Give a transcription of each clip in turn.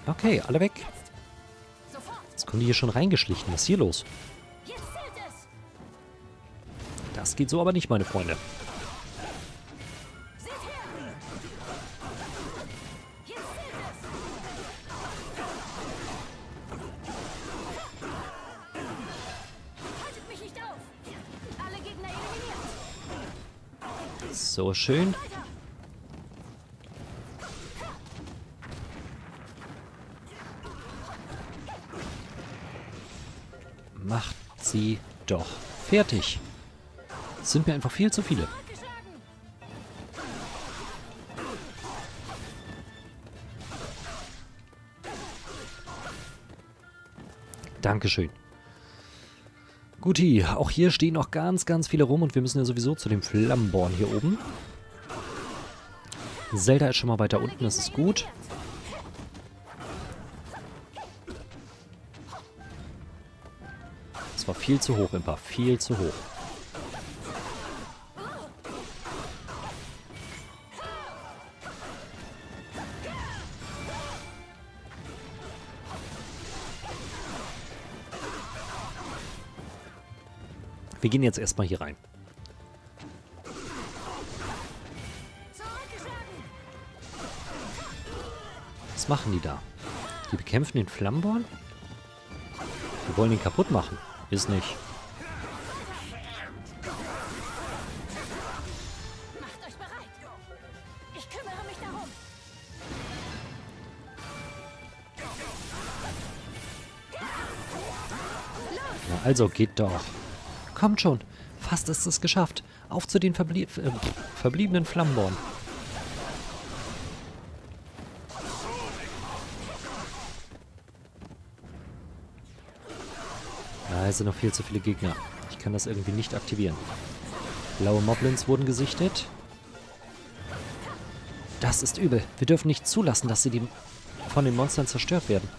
Okay, alle weg. Jetzt kommen die hier schon reingeschlichen. Was ist hier los? Das geht so aber nicht, meine Freunde. So schön. Macht sie doch fertig. Es sind mir einfach viel zu viele. Dankeschön. Guti, auch hier stehen noch ganz, ganz viele rum und wir müssen ja sowieso zu dem Flammenborn hier oben. Zelda ist schon mal weiter unten, das ist gut. Das war viel zu hoch, Impa, viel zu hoch. Wir gehen jetzt erstmal hier rein. Was machen die da? Die bekämpfen den Flammenborn? Die wollen ihn kaputt machen. Ist nicht. Macht euch bereit. Ich kümmere mich darum. Na also, geht doch. Kommt schon. Fast ist es geschafft. Auf zu den verbliebenen Flammenborn. Ja, es sind noch viel zu viele Gegner. Ich kann das irgendwie nicht aktivieren. Blaue Moblins wurden gesichtet. Das ist übel. Wir dürfen nicht zulassen, dass sie von den Monstern zerstört werden.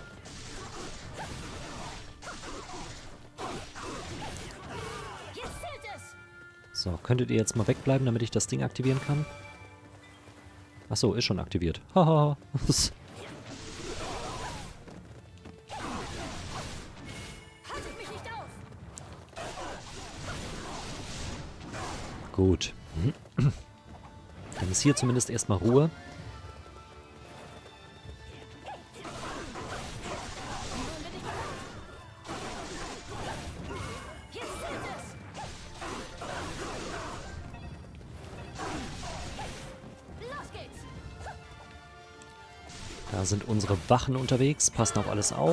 So, könntet ihr jetzt mal wegbleiben, damit ich das Ding aktivieren kann? Achso, ist schon aktiviert. Haha. Gut. Dann ist hier zumindest erstmal Ruhe. Da sind unsere Wachen unterwegs, passen auf alles auf.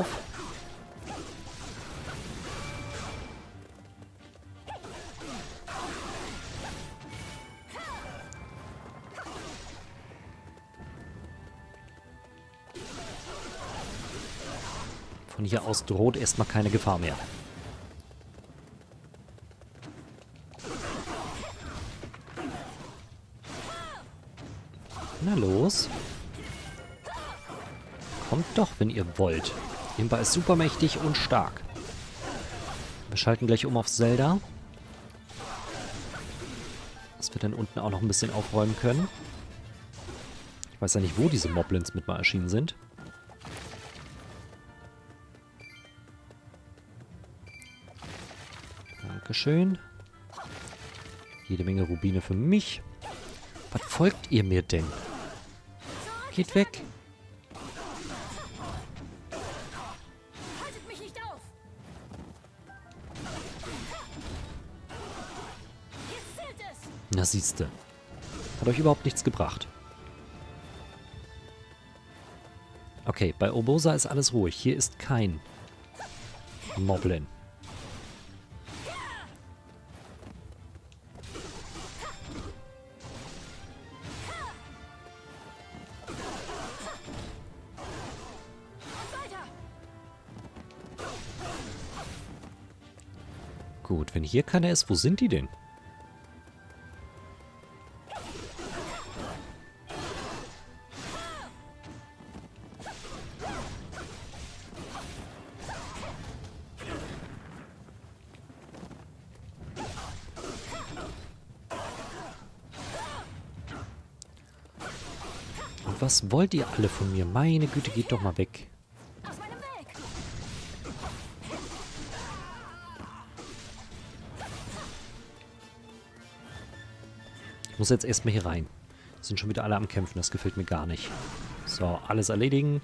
Von hier aus droht erstmal keine Gefahr mehr. Na los. Kommt doch, wenn ihr wollt. Impa ist super mächtig und stark. Wir schalten gleich um auf Zelda. Dass wir dann unten auch noch ein bisschen aufräumen können. Ich weiß ja nicht, wo diese Moblins mit mal erschienen sind. Dankeschön. Jede Menge Rubine für mich. Was folgt ihr mir denn? Geht weg. Na siehste. Hat euch überhaupt nichts gebracht. Okay, bei Urbosa ist alles ruhig. Hier ist kein Moblin. Gut, wenn hier keiner ist, wo sind die denn? Und was wollt ihr alle von mir? Meine Güte, geht doch mal weg. Ich muss jetzt erstmal hier rein. Sind schon wieder alle am Kämpfen, das gefällt mir gar nicht. So, alles erledigen.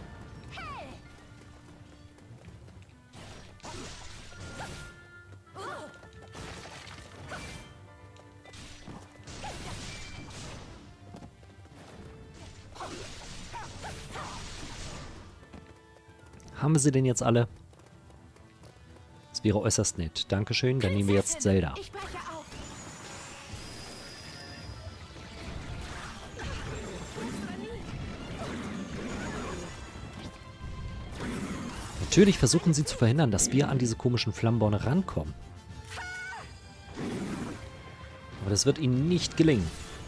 Haben wir sie denn jetzt alle? Das wäre äußerst nett. Dankeschön, dann nehmen wir jetzt Zelda. Ich breche auf. Natürlich versuchen sie zu verhindern, dass wir an diese komischen Flammenborne rankommen. Aber das wird ihnen nicht gelingen.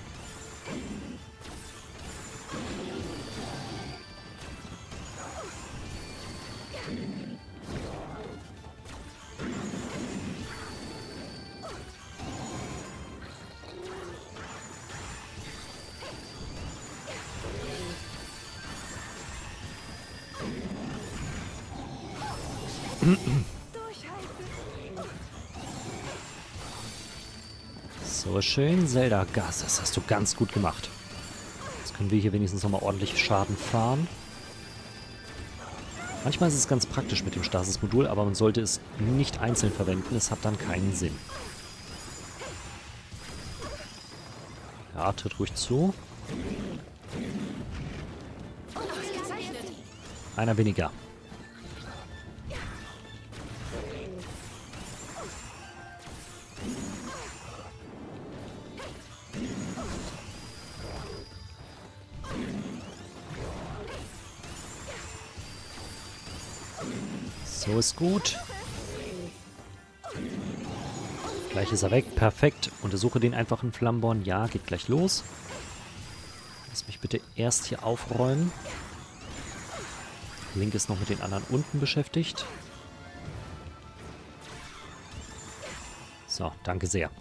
So schön, Zelda Gas. Das hast du ganz gut gemacht. Jetzt können wir hier wenigstens nochmal ordentlich Schaden fahren. Manchmal ist es ganz praktisch mit dem Stasis-Modul, aber man sollte es nicht einzeln verwenden. Es hat dann keinen Sinn. Ja, tritt ruhig zu. Einer weniger. So ist gut. Gleich ist er weg. Perfekt. Untersuche den einfachen Flammenborn. Ja, geht gleich los. Lass mich bitte erst hier aufräumen. Link ist noch mit den anderen unten beschäftigt. So, danke sehr.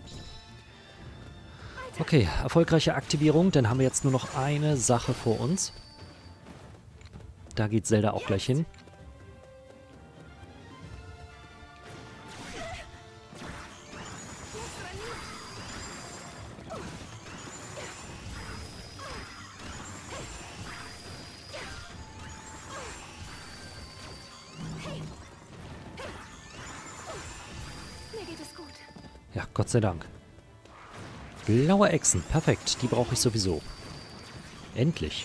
Okay, erfolgreiche Aktivierung. Dann haben wir jetzt nur noch eine Sache vor uns. Da geht Zelda auch gleich hin. Mir geht es gut. Ja, Gott sei Dank. Blaue Echsen, perfekt. Die brauche ich sowieso. Endlich.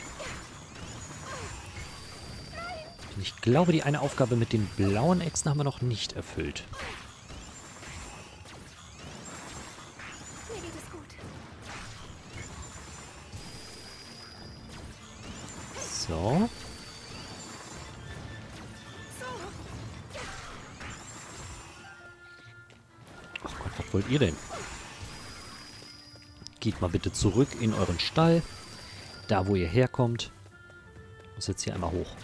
Und ich glaube, die eine Aufgabe mit den blauen Echsen haben wir noch nicht erfüllt. Mir geht es gut. So. Ach Gott, was wollt ihr denn? Geht mal bitte zurück in euren Stall. Da, wo ihr herkommt. Ich muss jetzt hier einmal hoch.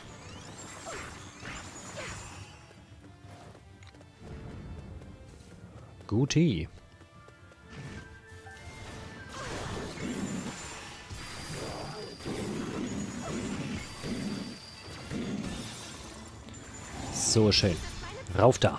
Guti. So schön. Rauf da.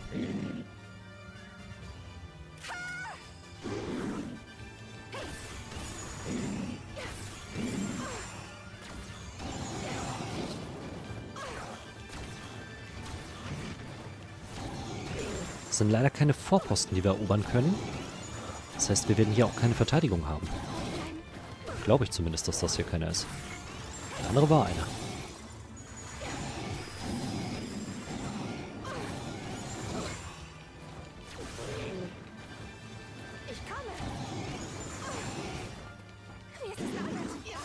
Es sind leider keine Vorposten, die wir erobern können. Das heißt, wir werden hier auch keine Verteidigung haben. Glaube ich zumindest, dass das hier keiner ist. Der andere war einer. Ich komme. Wie ist es damit? Ja.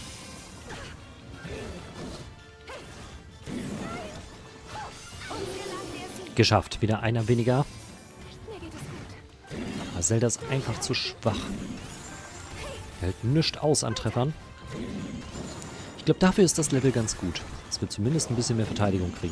Und wir lassen es sie. Geschafft. Wieder einer weniger. Mir geht es gut. Aber Zelda ist einfach zu schwach. Er hält nichts aus an Treffern. Ich glaube, dafür ist das Level ganz gut. Dass wir zumindest ein bisschen mehr Verteidigung kriegen.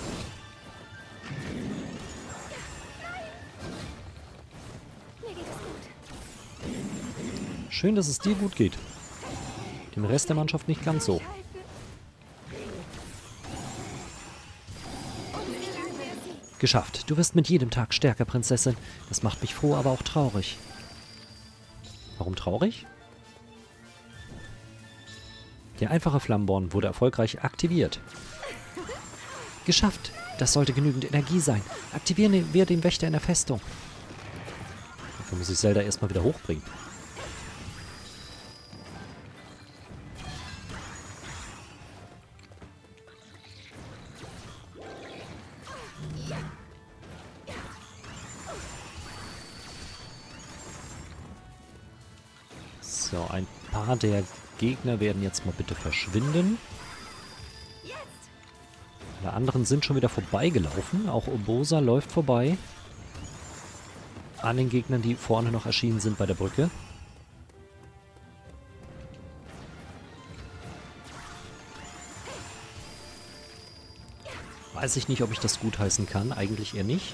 Mir geht es gut. Schön, dass es dir gut geht. Dem Rest der Mannschaft nicht ganz so. Halten. Und wir lassen es sie. Geschafft. Du wirst mit jedem Tag stärker, Prinzessin. Das macht mich froh, aber auch traurig. Warum traurig? Der einfache Flammenborn wurde erfolgreich aktiviert. Geschafft! Das sollte genügend Energie sein. Aktivieren wir den Wächter in der Festung. Dafür muss ich Zelda erstmal wieder hochbringen. So, ein paar der Gegner werden jetzt mal bitte verschwinden. Alle anderen sind schon wieder vorbeigelaufen. Auch Urbosa läuft vorbei. An den Gegnern, die vorne noch erschienen sind bei der Brücke. Weiß ich nicht, ob ich das gutheißen kann. Eigentlich eher nicht.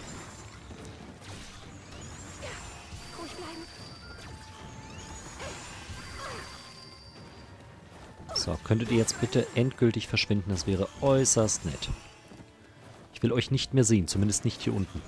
So, könntet ihr jetzt bitte endgültig verschwinden? Das wäre äußerst nett. Ich will euch nicht mehr sehen, zumindest nicht hier unten.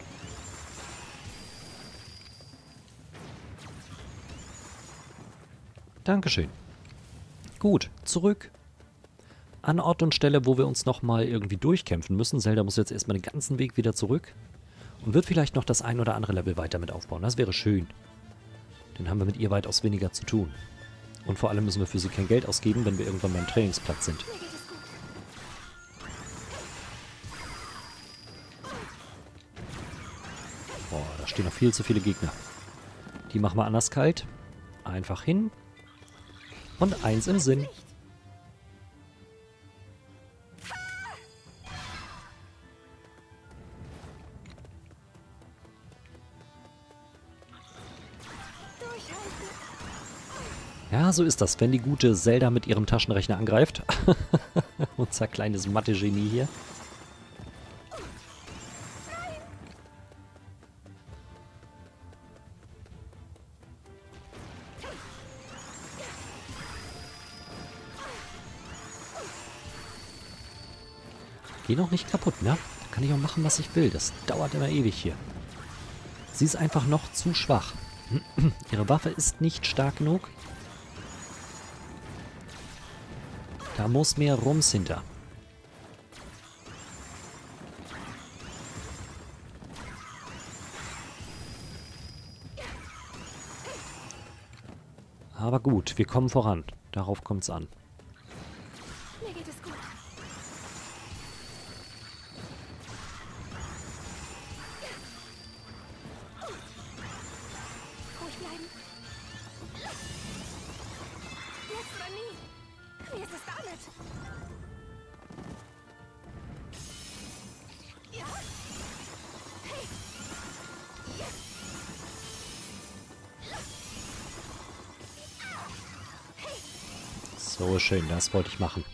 Dankeschön. Gut, zurück. An Ort und Stelle, wo wir uns nochmal irgendwie durchkämpfen müssen. Zelda muss jetzt erstmal den ganzen Weg wieder zurück. Und wird vielleicht noch das ein oder andere Level weiter mit aufbauen. Das wäre schön. Dann haben wir mit ihr weitaus weniger zu tun. Und vor allem müssen wir für sie kein Geld ausgeben, wenn wir irgendwann beim Trainingsplatz sind. Boah, da stehen noch viel zu viele Gegner. Die machen wir anders kalt. Einfach hin. Und eins im Sinn. Ja, so ist das, wenn die gute Zelda mit ihrem Taschenrechner angreift. Unser kleines Mathe-Genie hier. Geh noch nicht kaputt, ne? Da kann ich auch machen, was ich will. Das dauert immer ewig hier. Sie ist einfach noch zu schwach. Ihre Waffe ist nicht stark genug. Da muss mehr Rums hinter. Aber gut, wir kommen voran. Darauf kommt es an. Mir geht es gut. Ruhig bleiben. Jetzt oder nie. Wie ist es damit? Ja. Hey. Ja. So schön, das wollte ich machen.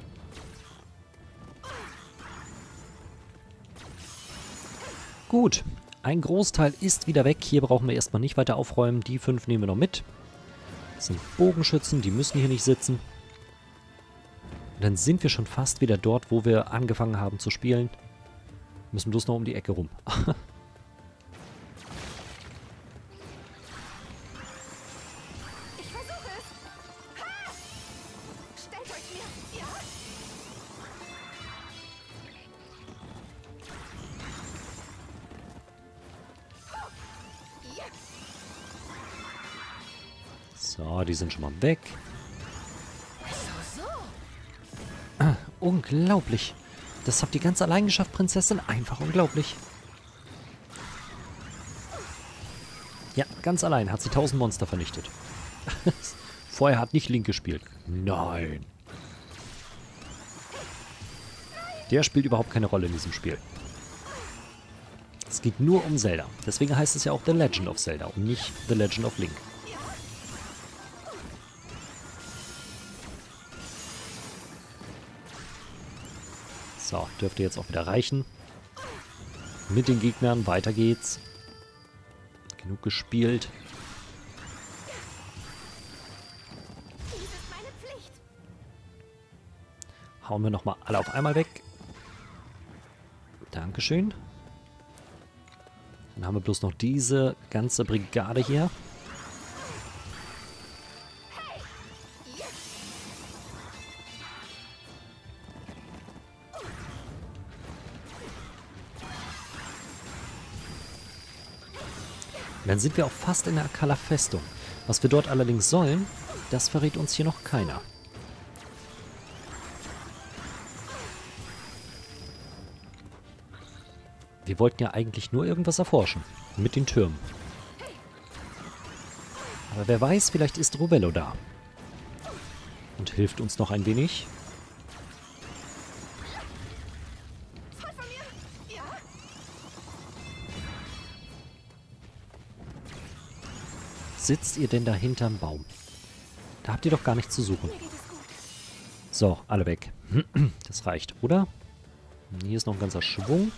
Gut, ein Großteil ist wieder weg. Hier brauchen wir erstmal nicht weiter aufräumen. Die 5 nehmen wir noch mit. Das sind Bogenschützen, die müssen hier nicht sitzen. Und dann sind wir schon fast wieder dort, wo wir angefangen haben zu spielen. Müssen bloß noch um die Ecke rum. Ich versuche es. Ha! Stellt euch mir. Ja. Ja. So, die sind schon mal weg. So. Unglaublich. Das habt ihr ganz allein geschafft, Prinzessin. Einfach unglaublich. Ja, ganz allein hat sie 1000 Monster vernichtet. Vorher hat nicht Link gespielt. Nein. Der spielt überhaupt keine Rolle in diesem Spiel. Es geht nur um Zelda. Deswegen heißt es ja auch The Legend of Zelda und nicht The Legend of Link. So, dürfte jetzt auch wieder reichen. Mit den Gegnern, weiter geht's. Genug gespielt. Dies ist meine Pflicht. Hauen wir nochmal alle auf einmal weg. Dankeschön. Dann haben wir bloß noch diese ganze Brigade hier. Und dann sind wir auch fast in der Akala Festung. Was wir dort allerdings sollen, das verrät uns hier noch keiner. Wir wollten ja eigentlich nur irgendwas erforschen. Mit den Türmen. Aber wer weiß, vielleicht ist Rovello da. Und hilft uns noch ein wenig. Voll von mir. Ja. Sitzt ihr denn da hinterm Baum? Da habt ihr doch gar nichts zu suchen. Mir geht es gut. So, alle weg. Das reicht, oder? Hier ist noch ein ganzer Schwung.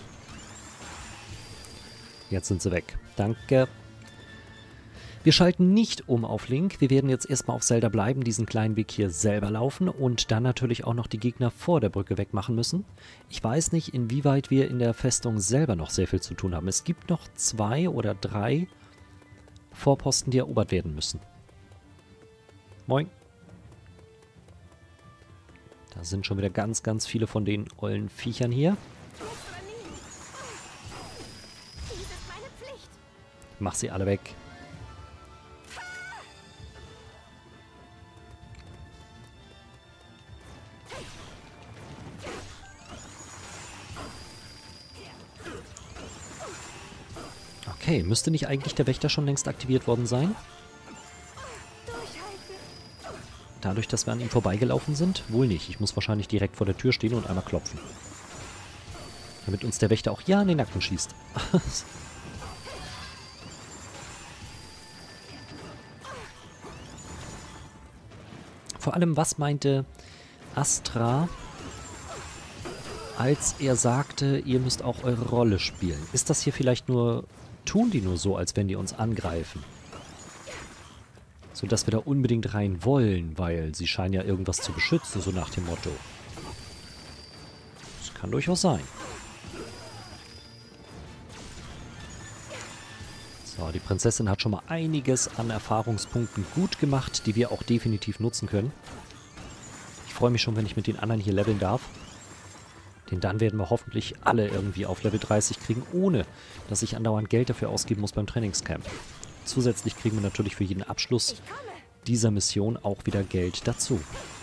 Jetzt sind sie weg. Danke. Wir schalten nicht um auf Link. Wir werden jetzt erstmal auf Zelda bleiben, diesen kleinen Weg hier selber laufen und dann natürlich auch noch die Gegner vor der Brücke wegmachen müssen. Ich weiß nicht, inwieweit wir in der Festung selber noch sehr viel zu tun haben. Es gibt noch 2 oder 3 Vorposten, die erobert werden müssen. Moin. Da sind schon wieder ganz, ganz viele von den ollen Viechern hier. Jetzt oder nie. Dies ist meine Pflicht. Mach sie alle weg. Okay, müsste nicht eigentlich der Wächter schon längst aktiviert worden sein? Durchhalten. Dadurch, dass wir an ihm vorbeigelaufen sind? Wohl nicht. Ich muss wahrscheinlich direkt vor der Tür stehen und einmal klopfen. Damit uns der Wächter auch ja in den Nacken schießt. Vor allem, was meinte Astra, als er sagte, ihr müsst auch eure Rolle spielen? Ist das hier vielleicht nur... Tun die nur so, als wenn die uns angreifen? Sodass wir da unbedingt rein wollen, weil sie scheinen ja irgendwas zu beschützen, so nach dem Motto. Das kann durchaus sein. So, die Prinzessin hat schon mal einiges an Erfahrungspunkten gut gemacht, die wir auch definitiv nutzen können. Ich freue mich schon, wenn ich mit den anderen hier leveln darf. Denn dann werden wir hoffentlich alle irgendwie auf Level 30 kriegen, ohne dass ich andauernd Geld dafür ausgeben muss beim Trainingscamp. Zusätzlich kriegen wir natürlich für jeden Abschluss Ich komme. dieser Mission auch wieder Geld dazu.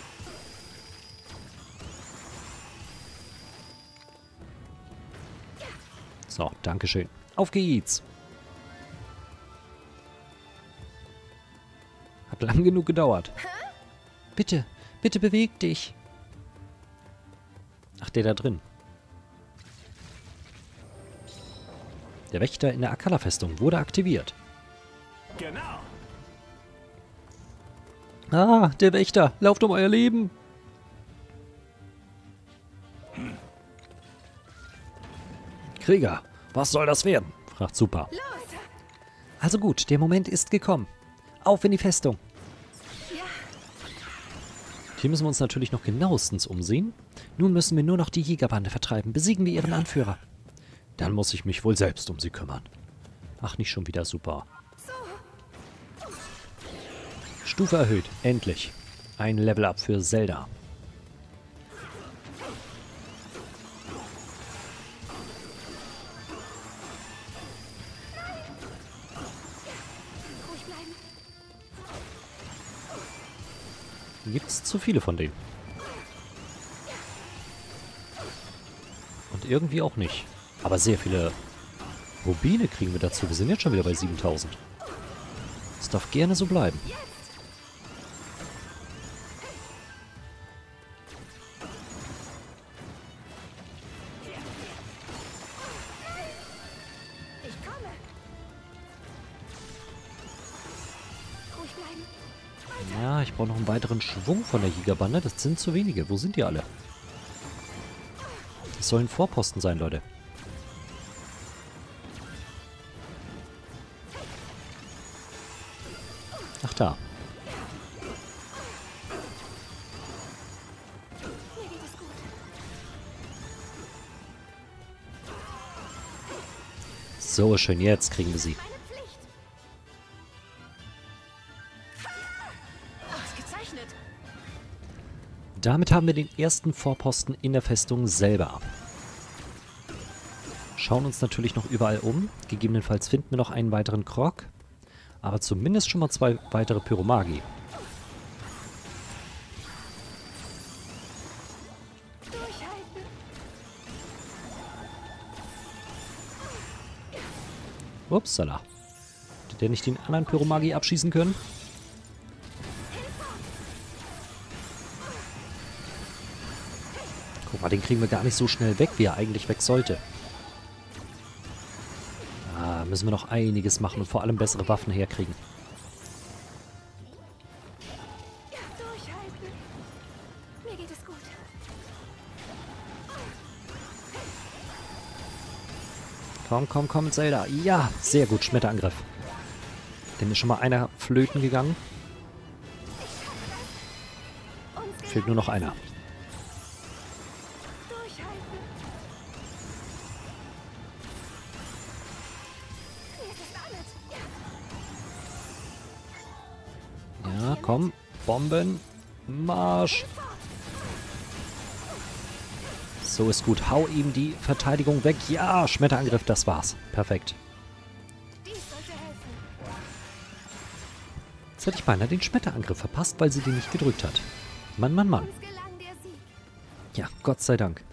So, dankeschön. Auf geht's! Hat lang genug gedauert. Bitte, bitte beweg dich. Ach, der da drin. Der Wächter in der Akala-Festung wurde aktiviert. Genau. Ah, der Wächter. Lauft um euer Leben. Krieger, was soll das werden? Fragt Super. Los. Also gut, der Moment ist gekommen. Auf in die Festung. Ja. Hier müssen wir uns natürlich noch genauestens umsehen. Nun müssen wir nur noch die Jägerbande vertreiben. Besiegen wir ihren Anführer. Dann muss ich mich wohl selbst um sie kümmern. Ach, nicht schon wieder Super. So. Stufe erhöht. Endlich. Ein Level-Up für Zelda. Ruhig bleiben. Gibt's zu viele von denen. Und irgendwie auch nicht. Aber sehr viele Rubine kriegen wir dazu. Wir sind jetzt schon wieder bei 7000. Das darf gerne so bleiben. Ich komme. Ruhig bleiben. Ja, ich brauche noch einen weiteren Schwung von der Jägerbande. Das sind zu wenige. Wo sind die alle? Das sollen Vorposten sein, Leute. Ach da. Mir geht es gut. So schön, jetzt kriegen wir sie. Meine Pflicht. Ausgezeichnet. Damit haben wir den ersten Vorposten in der Festung selber. Schauen uns natürlich noch überall um. Gegebenenfalls finden wir noch einen weiteren Krog. Aber zumindest schon mal 2 weitere Pyromagi. Durchhalten. Upsala. Hätte der nicht den anderen Pyromagi abschießen können? Guck mal, den kriegen wir gar nicht so schnell weg, wie er eigentlich weg sollte. Ah, müssen wir noch einiges machen und vor allem bessere Waffen herkriegen. Durchhalten. Mir geht es gut. Komm, komm, komm, Zelda. Ja, sehr gut, Schmetterangriff. Denn ist schon mal einer flöten gegangen. Uns Fehlt nur noch einer. durchhalten. Mir ist alles. Ja, komm. Bomben. Marsch. So ist gut. Hau ihm die Verteidigung weg. Ja, Schmetterangriff, das war's. Perfekt. Dies sollte helfen. Jetzt hätte ich beinahe den Schmetterangriff verpasst, weil sie den nicht gedrückt hat. Mann, Mann, Mann. Uns gelang der Sieg. Ja, Gott sei Dank.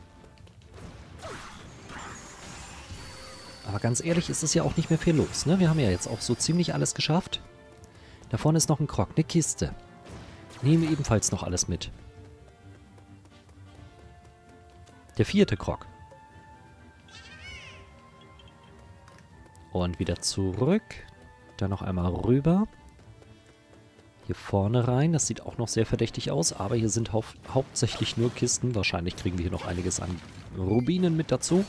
Aber ganz ehrlich, ist es ja auch nicht mehr viel los, ne? Wir haben ja jetzt auch so ziemlich alles geschafft. Da vorne ist noch ein Krog, eine Kiste. Nehmen wir ebenfalls noch alles mit. Der 4. Krog. Und wieder zurück. Dann noch einmal rüber. Hier vorne rein. Das sieht auch noch sehr verdächtig aus. Aber hier sind hauptsächlich nur Kisten. Wahrscheinlich kriegen wir hier noch einiges an Rubinen mit dazu.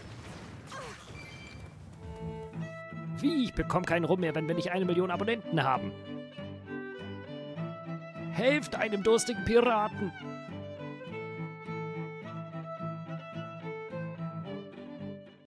Wie? Ich bekomme keinen Rum mehr, wenn wir nicht 1 Million Abonnenten haben. Helft einem durstigen Piraten!